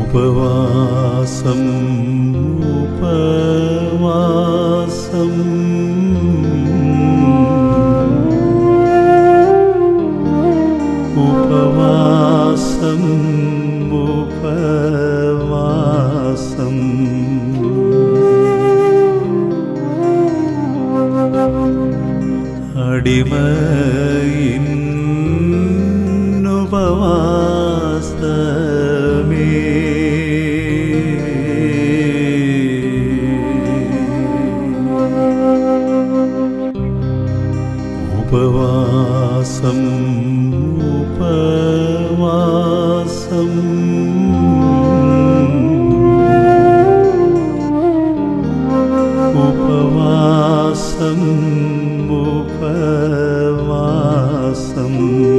ഉപവാസം ഉപവാസം ഉപവാസം ഉപവാസം അടിമയിൻ ഉപവാസമേ ഉപവാസം ഉപവാസം ഉപവാസം ഉപവാസം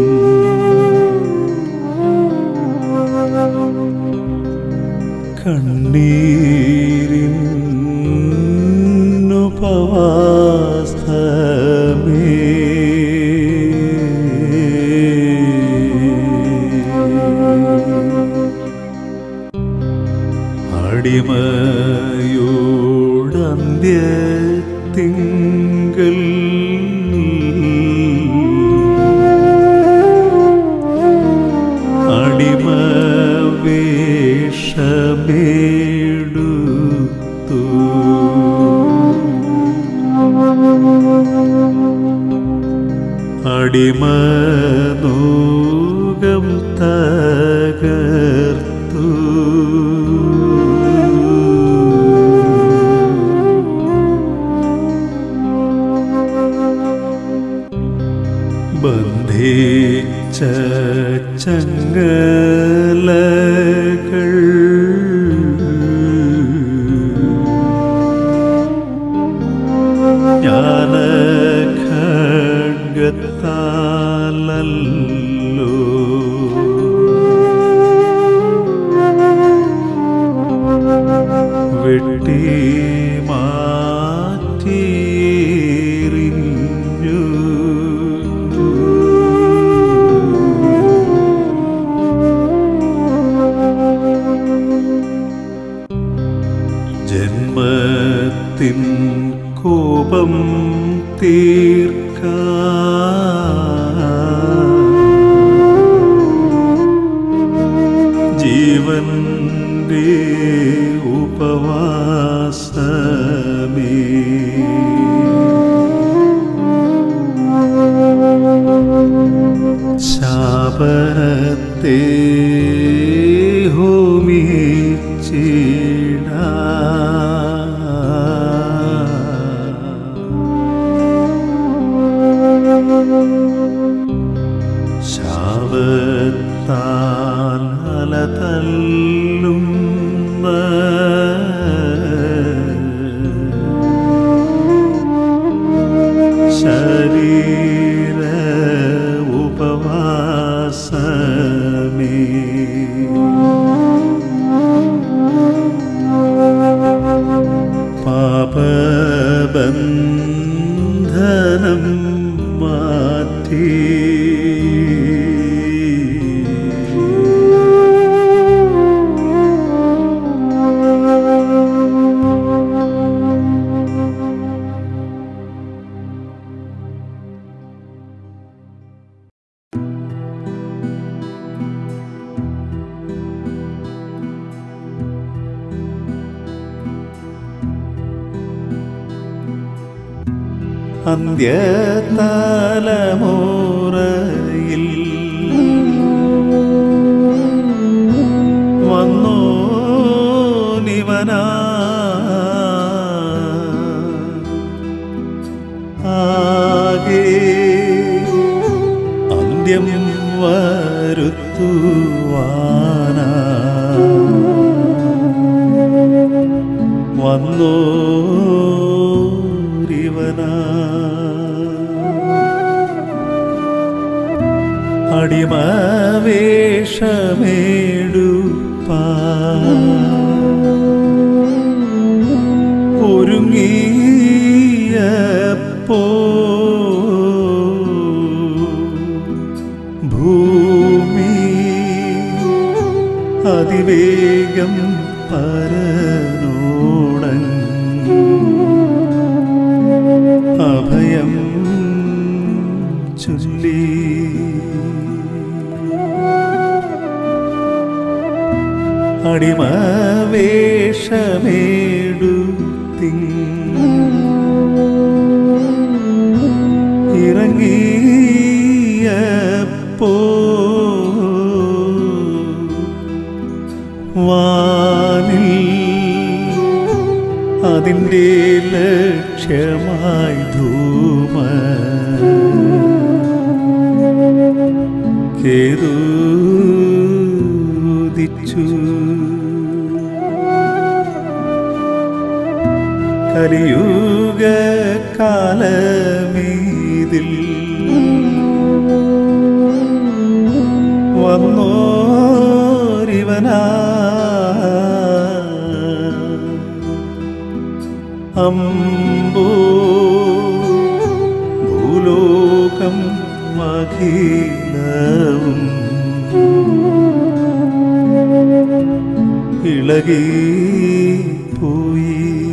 കണ്ണീരിൻ ഉപവാസമേ അടിമയോടന്ത്യത്തിങ്കൽ അടിമവേഷമേടുത്തു അടിമനൂകം തകർത്തു ബന്ധിച്ച ചങ്ങലകൾ ജ്ഞാനഖഡ്ഗത്താലല്ലോ വെട്ടി മാറ്റിയെറിഞ്ഞു ജന്മത്തിൻ കോപം തീർക്കാൻ ജീവന്റെ ഉപവാസമേ ശാപനത്തെ ഹോമിച്ചിടാ ശാപത്താൽ അലതല്ലും ശരീര ഉപവാസമേ പാപബന്ധനം മാറ്റി അന്ത്യതലമുറയിൽ വന്നോനിവനാ ആകെ അന്ത്യം വരുത്തുവാനാ വന്നോരിവനാ അടിമവേഷമേടുപ്പാൻ ഒരുങ്ങിയപ്പോ ഭൂമി അതിവേഗം പരനോടൻ അഭയം ചൊല്ലി അടിമവേഷമേടുത്തി ഇറങ്ങിയപ്പോ വാനിൽ അതിൻ്റെ ലക്ഷ്യമായി ധൂമകേതുദിച്ചു കലിയുഗ കാലമീതിൽ വന്നോരിവനാ അമ്പോ ഭൂലോകം അഖിലവും ഇളകിപ്പോയി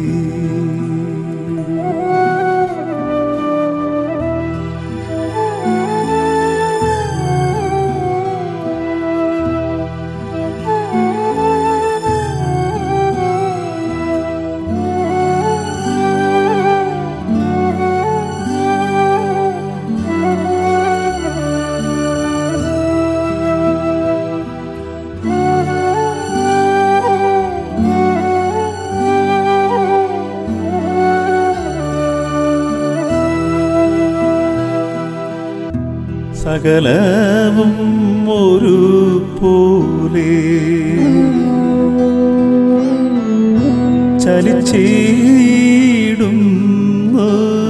സകലവും ഒരു പോലെ ചലിച്ചിടുന്നു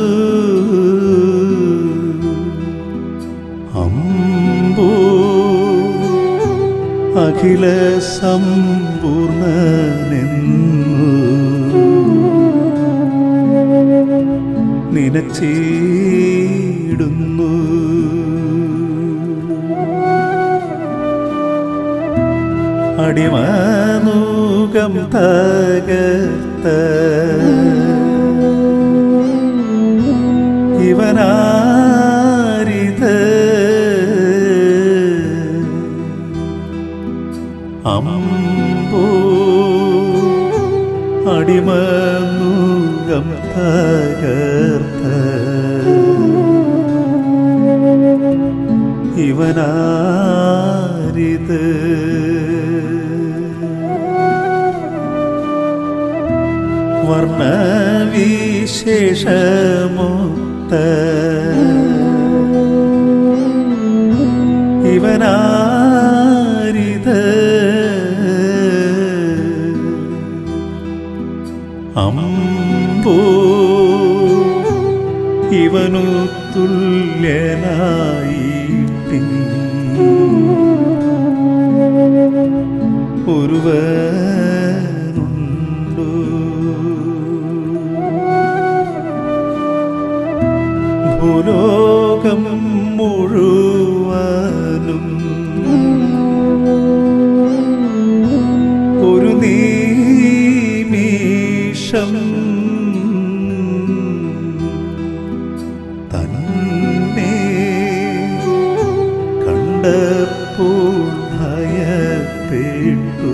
അമ്പോ അഖില സമ്പൂർണ്ണനെന്നു നിനച്ചിടുന്നു അടിമനൂകം തകർത്ത ഇവനാരിത് അമ്പോ അടിമനൂകം തകർത്ത ഇവനാരിത് വർണ്ണവിശേഷമൊത്ത ഇവനാരിത് അമ്പോ ഇവനു തുല്യനായിട്ട് ഒരുവനുണ്ടോ ഭൂലോകം മുഴുവനും ഒരു നിമിഷം തന്നെ കണ്ടപ്പോൾ ഭയപ്പെട്ടു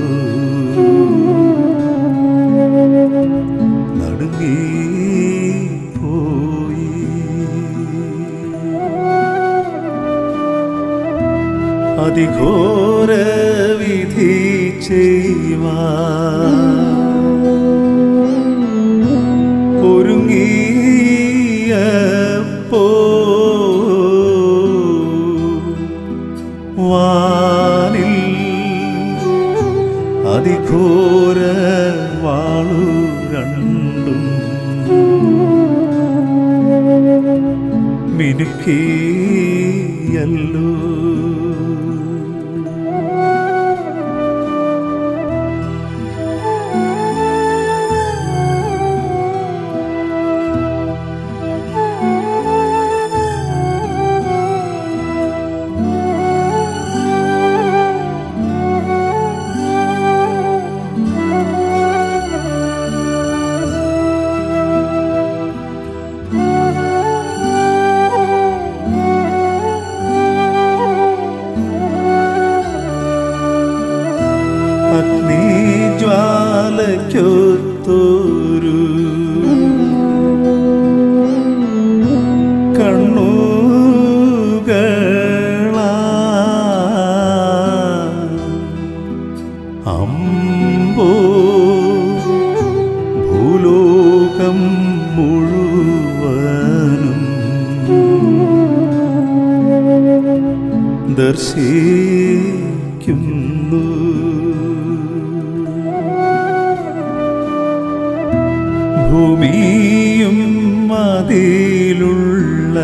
നടുങ്ങിപ്പോയി അതിഘോര വിധി ചെയ്യുവാൻ ഒരുങ്ങിയപ്പോ വാനിൽ അതിഘോര വാളു രണ്ടും മിനുക്കിയല്ലോ അമ്പോ ഭൂലോകം മുഴുവനും ദർശിക്കുന്നു. ഭൂമിയും അതിലുള്ള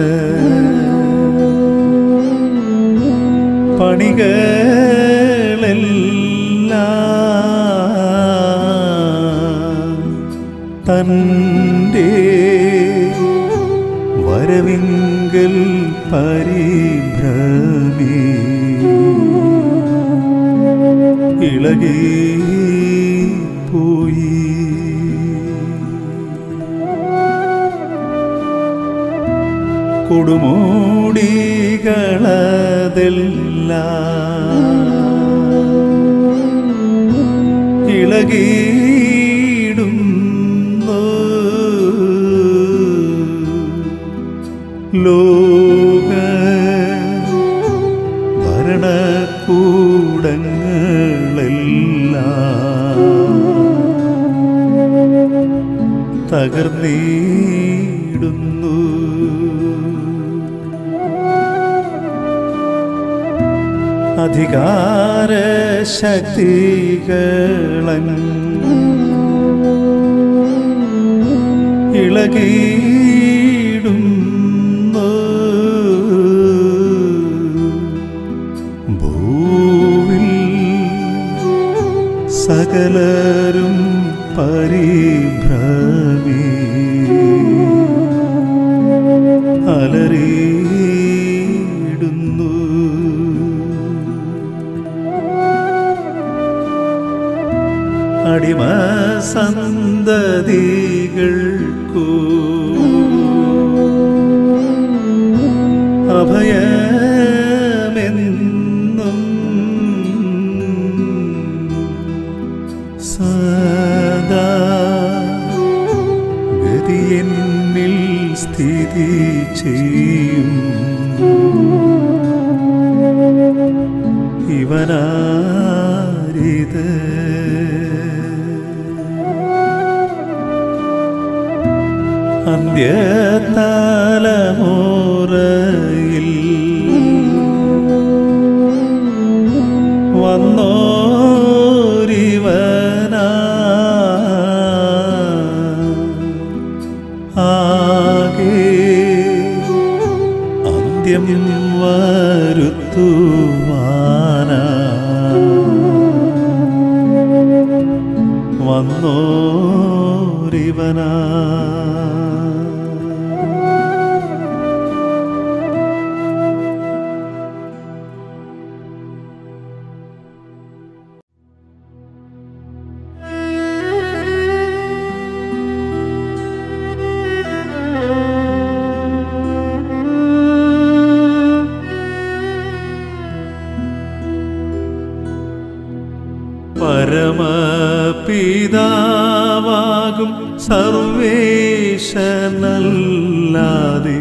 പണികളെല്ലാം തൻ്റെ വരവിങ്കൽ പരിഭ്രമി ഇളകിപ്പോയി. കൊടുമൂടികളതെല്ലാം ഇളകിയിടുന്നു. ലോക ഭരണകൂടങ്ങളെല്ലാം തകർന്നിടുന്നു. അധികാര ശക്തികളൻ ഇളകിയിടുന്നു. ഭൂവിൽ സകലരും പരിഭ്രമി അലറിയിടുന്നു. അടിമസന്തതികൾക്കു അഭയമെന്നും സദാ ഗതിയെന്നിൽ സ്ഥിതി ചെയ്യും ഇവനാരിത്? അന്ത്യതലമുറയിൽ വന്നോരിവനാ ആകെ അന്ത്യം വരുത്തുവാനാ വന്നോരിവനാ. പരമപിതാവാകും സർവേശനല്ലാതെ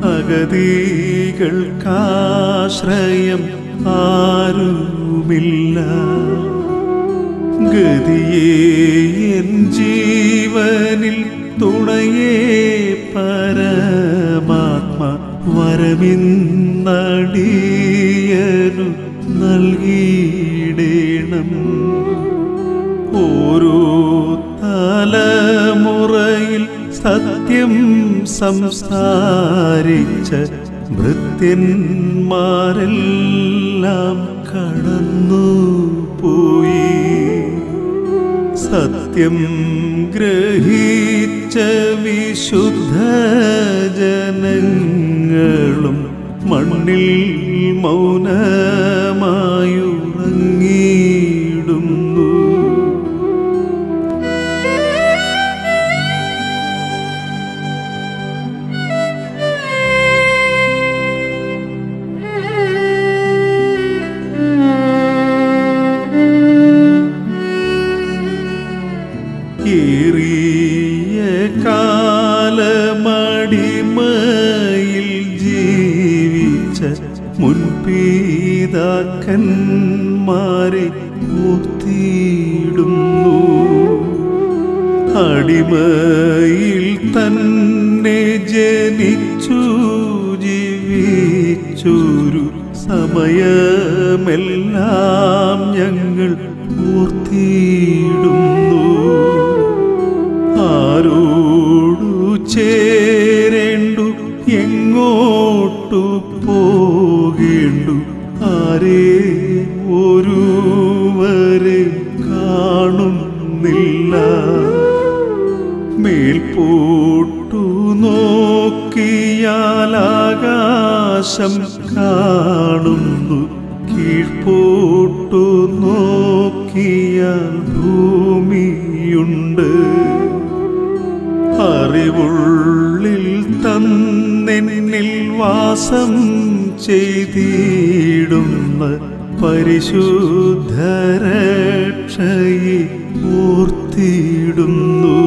അഗതികൾക്കാശ്രയം ആരുമില്ല. ഗതിയേ എൻ ജീവനിൽ തുണയേ പരമാത്മ വരമിന്നടിയനു നൽകിയിടേണം. ഓരോ തലമുറയിൽ സത്യം സംസാരിച്ച ഭൃത്യന്മാരെല്ലാം കടന്നു പോയി. സത്യം ഗ്രഹിച്ച വിശുദ്ധ ജനങ്ങളും മണ്ണിൽ മൗനമായുറങ്ങിയിടുന്നു. ഏറിയ കാലമടിമയിൽ ജീവിച്ച മുൻപിതാക്കന്മാരെ ഓർത്തിടുന്നു. അടിമയിൽ തന്നെ ജനിച്ചു ജീവിച്ചൊരു സമയമെല്ലാം ഞങ്ങൾ ഓർത്തിടുന്നു. ആരോടു ചേരേണ്ടു, എങ്ങോട്ടു പോകേണ്ടു, ആരെ ഒരുവരെ കാണുന്നില്ല. മേൽപോട്ടു നോക്കിയാൽ ആകാശം കാണുന്നു, കീഴ്പോട്ടു നോക്കിയാൽ ഭൂമിയുണ്ട്. അറിവുള്ളിൽ തന്നെന്നിൽ വാസം ചെയ്തിടുന്ന പരിശുദ്ധരക്ഷയെ ഓർത്തിടുന്നു.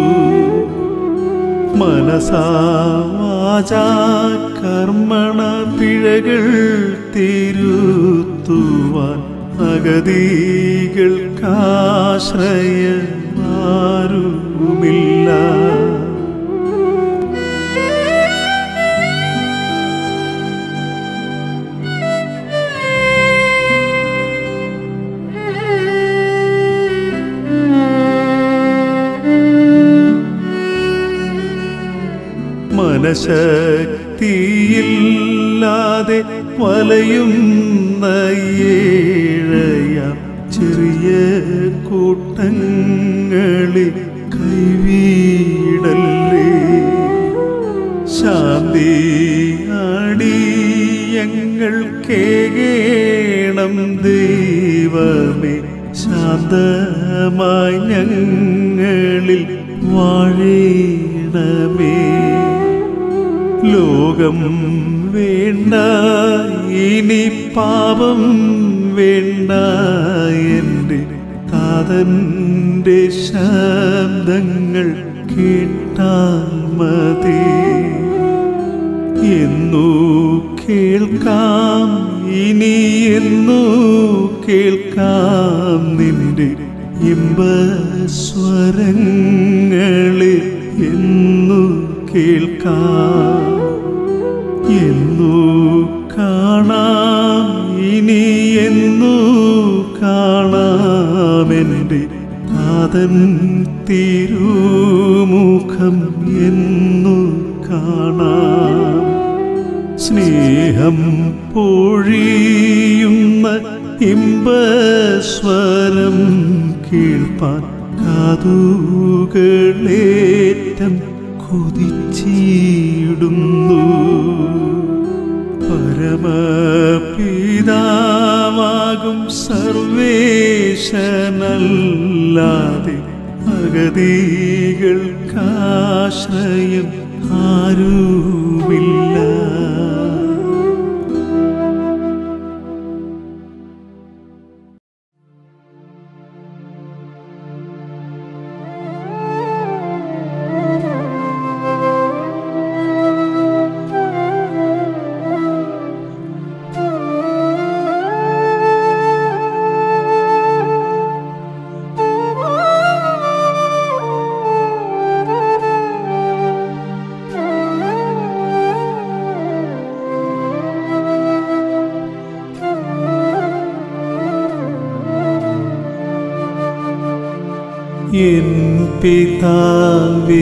മനസാ വാചാ കർമ്മണ പിഴകൾ തിരുത്തുവാൻ അഗതികൾക്കാശ്രയമാരുമില്ല. മനഃശക്തിയില്ലാതെ വലയുന്ന ഏഴയാം ചെറിയ കൂട്ടങ്ങളെ കൈവീടല്ലേ. ശാന്തി അടിയങ്ങൾ കേകേണം ദൈവമേ, ശാന്തമായി ഞങ്ങളിൽ വാഴേണമേ. ലോകം വേണ്ട, ഇനി പാപം വേണ്ട, എൻ്റെ താതൻ്റെ ശബ്ദങ്ങൾ കേട്ടാൽ മതി. എന്നു കേൾക്കാം, ഇനി എന്നു കേൾക്കാം നിന്റെ ഇമ്പസ്വരങ്ങളെ എന്നു കേൾക്കാം. എന്നു കാണാം, ഇനി എന്നു കാണാം എൻ്റെ താതൻ തിരുമുഖം എന്നു കാണാം. സ്നേഹം പൊഴിയുന്ന ഇമ്പസ്വരം കേൾപ്പാൻ കാതുകളേറ്റം കൊതിച്ചിടുന്നു. പരമപിതാവാകും സർവേശനല്ലാതെ അഗതികൾക്കാശ്രയം ആരുമില്ല. എൻ പിതാവേ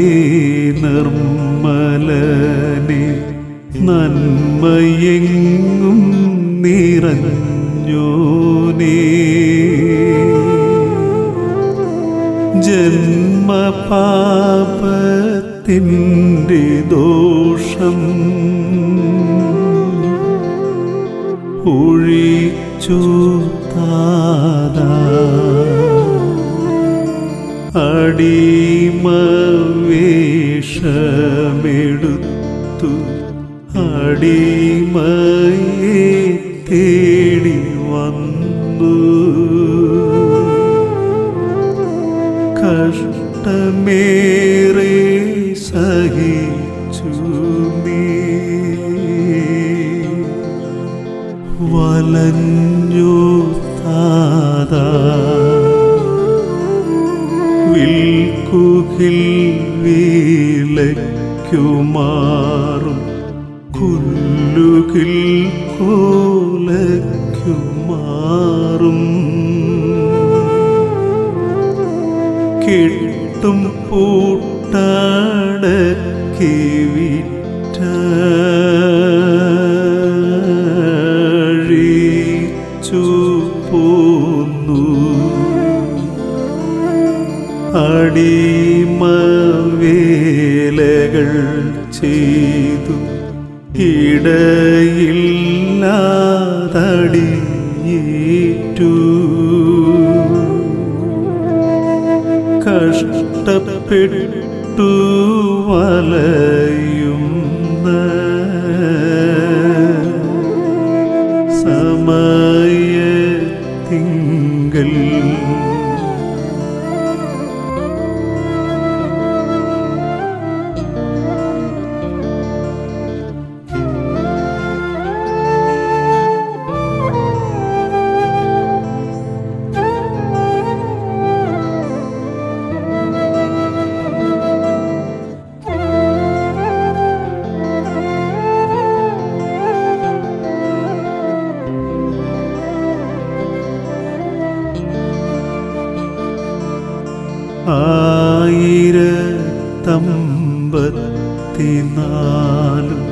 നിർമ്മലനെ, നന്മയെങ്ങും നിറഞ്ഞോനേ, ജന്മപാപത്തിൻ്റെ ദോഷം ഒഴിച്ചു താതാ. അടിമവേഷമെടുത്തു അടിമയെ തേടി വന്നു. കഷ്ടമേറെ സഹിച്ചു നീ, വലഞ്ഞു താതാ. കുകിൽ വീലയ്ക്കുമാറും കുല്ലുകിൽ കോലയ്ക്കുമാറും കിട്ടും പൂട്ടടക്കി വിറ്റഴിച്ചു പോന്നു അടിമവേലകൾ ചെയ്തു ഇടയില്ലാതടിയേറ്റു കഷ്ടപ്പെട്ടു വലയുന്ന സമയത്തിങ്കൽ ആയിരത്തമ്പത്തിനാലും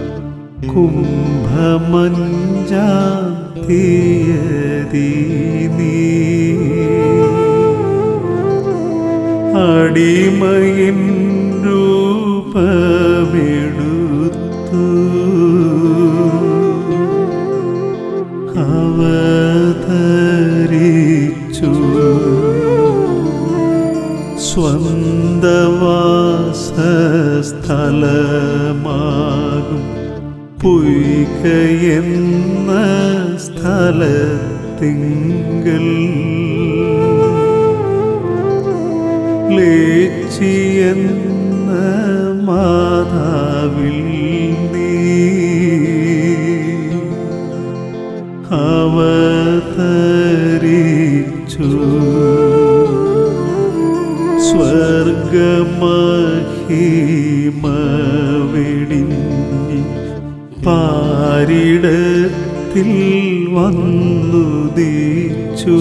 കുംഭമഞ്ചാം തീയതി നീ അടിമയിൻ രൂപമെടുത്തു അവതരിച്ചു സ്വന്തവാസസ്ഥലമാകും പൊയ്കയെന്ന സ്ഥലത്തിങ്കൽ ലേച്ചിയെന്ന മാതാവിൽ നീ അവതരിച്ചു സ്വർഗമഹിമവെടിഞ്ഞി പാരിടത്തിൽ വന്നുദിച്ചു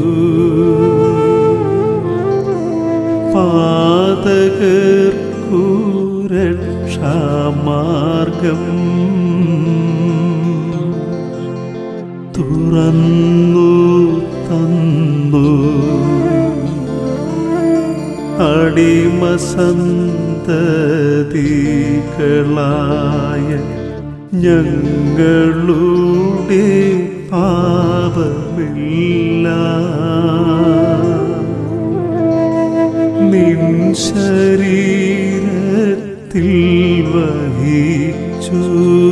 പാതകർക്കു രക്ഷാമാർഗം തുറന്നു തന്നു അടിമസന്തതികളായ ഞങ്ങളുടെ പാപമില്ല നിൻ ശരീരത്തിൽ വഹിച്ചു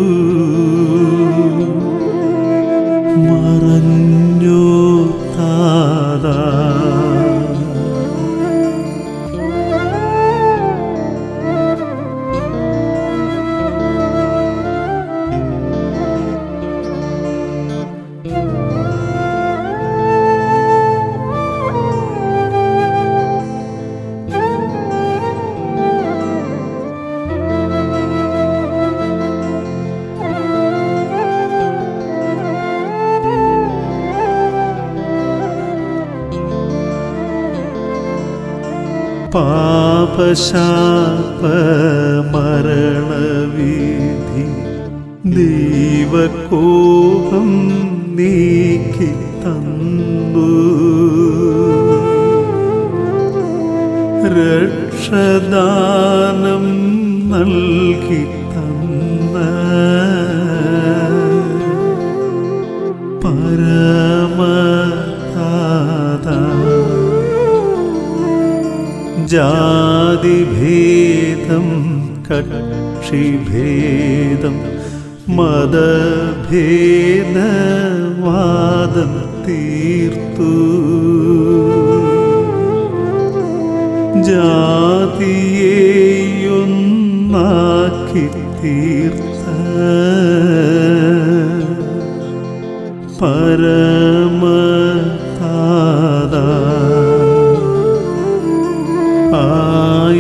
മറഞ്ഞു താതാ പാപശാപമരണവിധി ദൈവകോപം നീക്കി തന്നു രക്ഷദാനം നൽകി തന്ന പരമതാതാ ജാതിഭേദം കക്ഷിഭേദം മതഭേദവാദം തീർത്തു ജാതിയെയൊന്നാക്കി തീർത്ത പരമതാതാ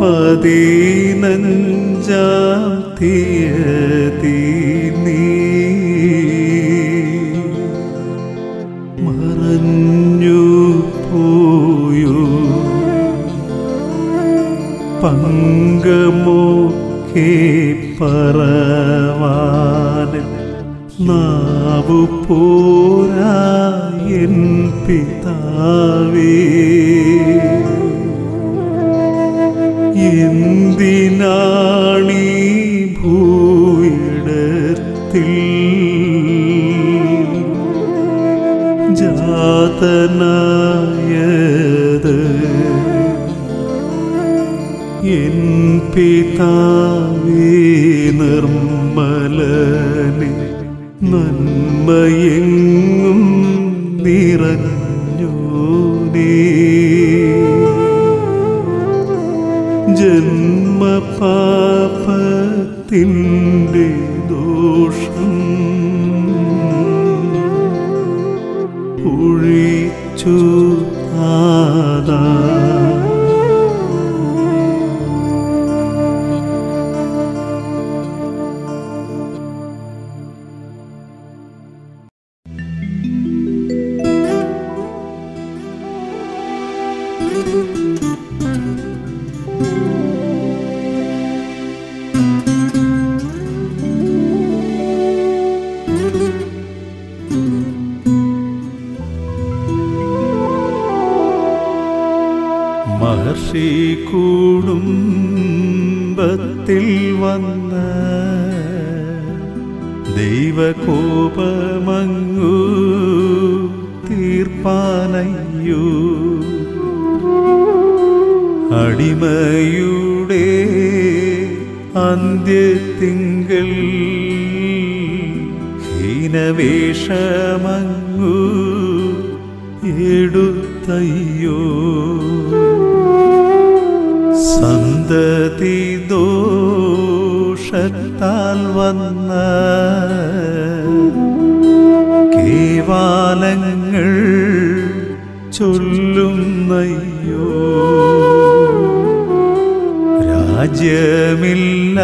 15-ാം തീയതി നീ മറഞ്ഞു പോയോ പങ്കമൊക്കെ പറവാനിൽ നാവു പോരാ എൻ പിതാവേ എന്തിനാണീ ഭൂയിടത്തിൽ ജാതനായത് എൻ പിതാവേ നിർമ്മലനെ നന്മയെങ്ങും നിറഞ്ഞോനേ ജന്മപാപത്തിൻ്റെ ദോഷം ഒഴിച്ചു നാഥാ മഹർഷി കുടുംബത്തിൽ വന്ന ദൈവകോപമങ്ങു തീർപ്പാനയ്യോ അടിമയുടെ അന്ത്യത്തിങ്കൽ ഹീനവേഷമങ്ങു എടുത്തയ്യോ സന്തതി ദോഷത്താൽ വന്ന കേവാലങ്ങൾ ചൊല്ലുന്നയ്യോ രാജ്യമില്ല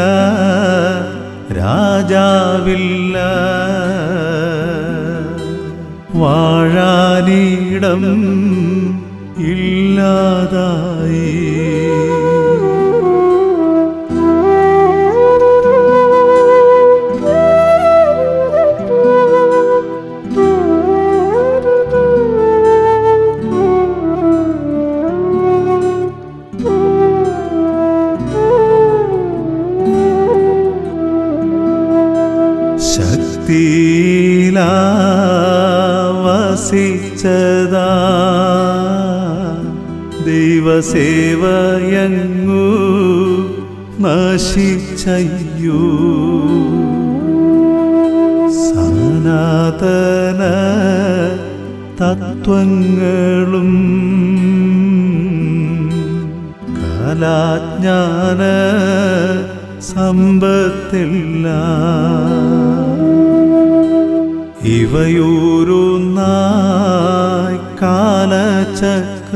രാജാവില്ല വാഴാനിടം ഇല്ലാതായി വസിച്ചതാ ദൈവസേവയങ്ങു നശിച്ചയ്യോ സനാതന തത്വങ്ങളും കലാജ്ഞാന സമ്പത്തില്ല ഇവയോരോന്നായി കാലചക്ര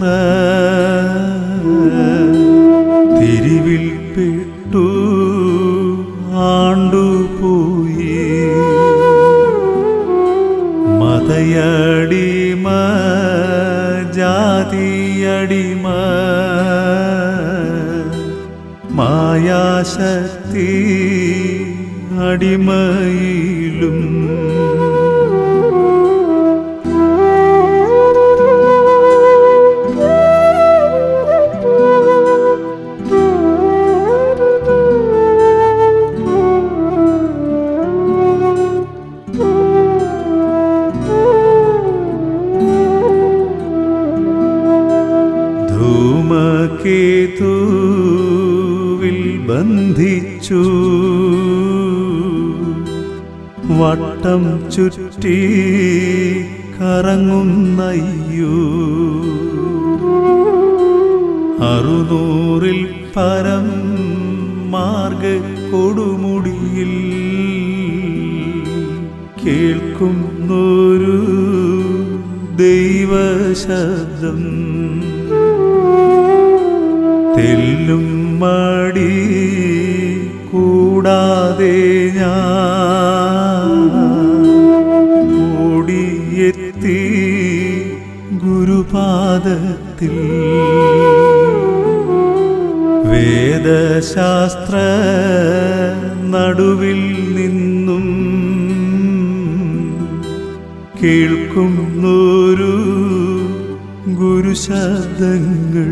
തിരിവിൽപ്പെട്ടു ആണ്ടുപോയി മതയടിമ ജാതിയടിമ മായാശക്തി അടിമയിലും ധൂമകേതുവിൽ ബന്ധിച്ചു വട്ടം ചുറ്റി കറങ്ങുന്നയ്യോ 600-ൽ പരം മാർഗ കൊടുമുടിയിൽ കേൾക്കുന്നൊരു ദൈവശബ്ദം തെല്ലും മടി കൂടാതെ ഞാൻ ഓടിയെത്തി ഗുരുപാദത്തിൽ വേദശാസ്ത്ര നടുവിൽ നിന്നും കേൾക്കുന്നൊരു ഗുരുശബ്ദങ്ങൾ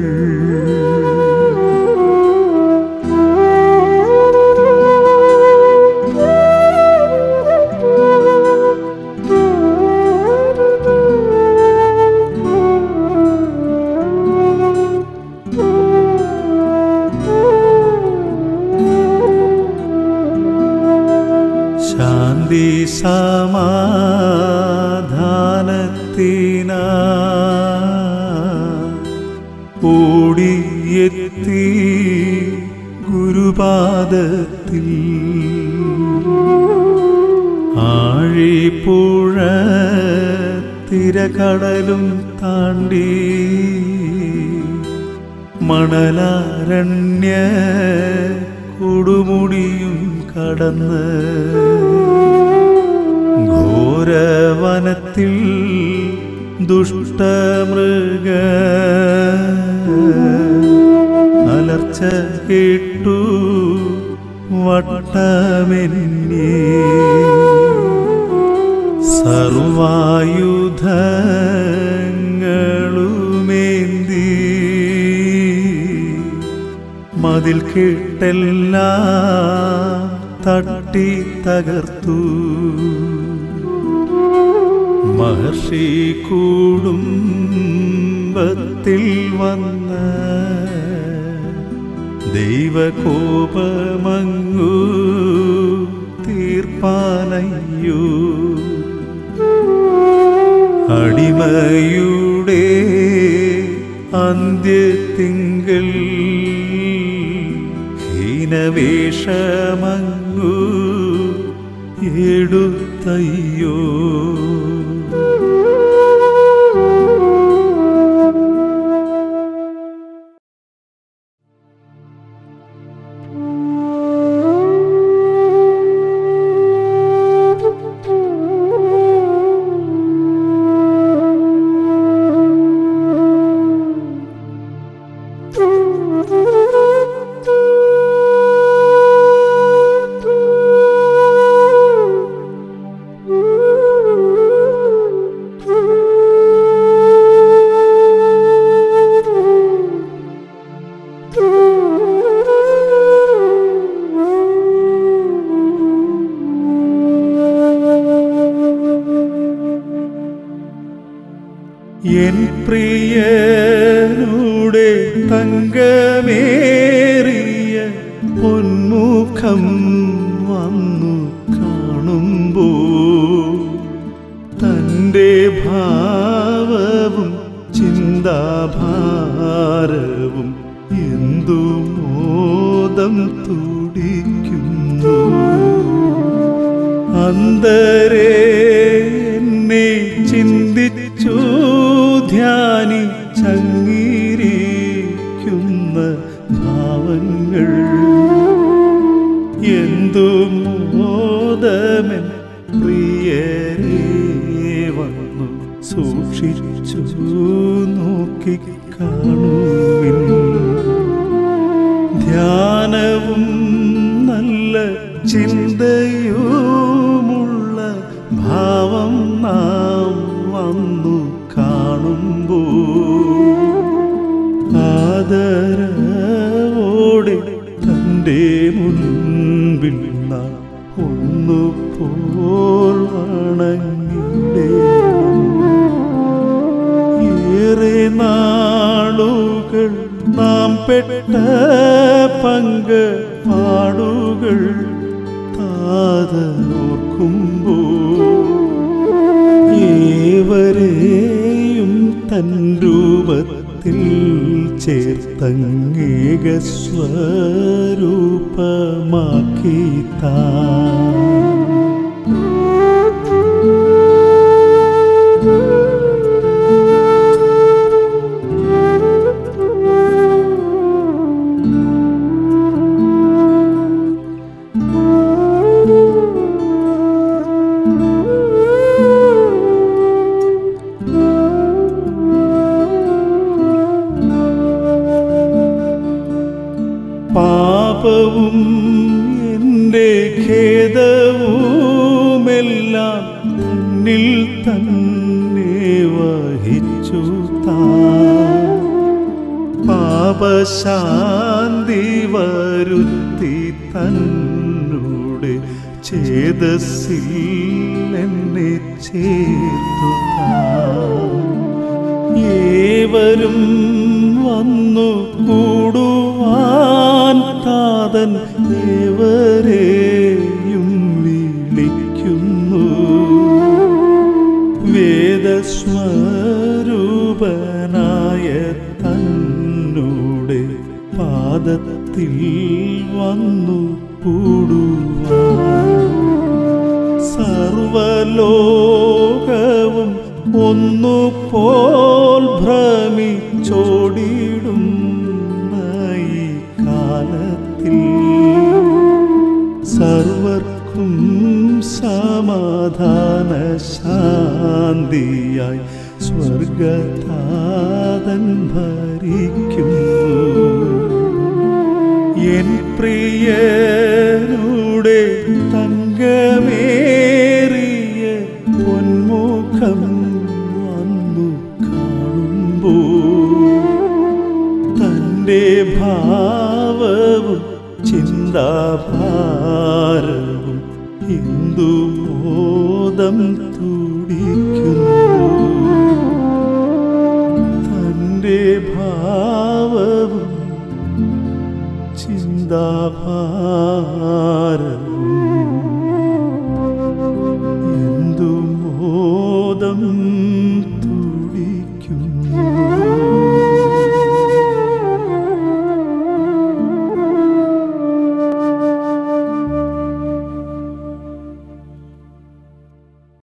ശാന്തി സമാധാനത്തിനാ ഓടിയെത്തി ഗുരുപാദത്തിൽ ആഴിപ്പുഴ തിരകടലും താണ്ടി മണലാരണ്യ കൊടുമുടിയും കടന്ന് ഘോരവനത്തിൽ ദുഷ്ടമൃഗ അലർച്ച കേട്ടു വട്ടമെന്നെ സർവായുധങ്ങളുമേന്തി മതിൽ കെട്ടെല്ലാം തട്ടി തകർത്തു മഹർഷി കുടുംബത്തിൽ വന്ന ദൈവകോപമങ്ങു തീർപ്പാനയ്യോ അടിമയുടെ അന്ത്യത്തിങ്കൽ ഹീനവേഷമങ്ങു എടുത്തയ്യോ എൻ പ്രിയനുടെ തങ്കമേറിയ പൊന്മുഖം വന്നു കാണുമ്പോൾ തൻ്റെ ഭാവവും ചിന്താഭാരവും എന്തു മോദം തുടിക്കുന്നു അന്തരേ എന്നെ ചിന്തിച്ചു ധ്യാനിച്ചങ്ങിരിക്കുന്ന ഭാവങ്ങൾ എന്തു മോദമെൻ പ്രിയരേ വന്നു സൂക്ഷിച്ചു നോക്കിക്കാണുവിൻ ധ്യാനവും നല്ല ചിന്തയുമുള്ള ഭാവം നാം വന്നു കാണുമ്പോൾ ആദരവോടെ തൻ്റെ മുൻപിൽ നാം ഒന്നുപോൽ വണങ്ങിടേണം ഏറെ നാളുകൾ നാം പെട്ട പങ്ക് പാടുകൾ താതനോർക്കുമ്പോൾ ഏവരെയും തൻ രൂപത്തിൽ ചേർത്തങ്ങേക സ്വരൂപമാക്കി പാപവും എൻ്റെ ഖേദവുമെല്ലാം തന്നിൽ തന്നെ വഹിച്ചു താൻ പാപശാന്തി വരുത്തി തന്നോട് ചേതസ്സിൽ എന്നെ ചേർത്തു ഏവരും വന്നു കൂടുവാൻ താതൻ ഏവരെയും വിളിക്കുന്നു വേദസ്വരൂപനായ തന്നോട് പാദത്തിൽ വന്നു കൂടുവാൻ സർവലോകവും ഒന്നുപോൽ ഭ്രമിച്ചോടിടുന്ന ഈ കാലത്തിൽ സർവർക്കും സമാധാന ശാന്തിയായി സ്വർഗതാതൻ ഭരിക്കുന്നു എൻ പ്രിയനുടെ തങ്കമേറിയ പൊന്മുഖം വന്നു കാണുമ്പോൾ തൻ്റെ ഭാവവും ചിന്താഭാരവും എന്തു മോദം തുടിക്കുന്നു തൻ്റെ ഭാവവും ചിന്താഭാരവും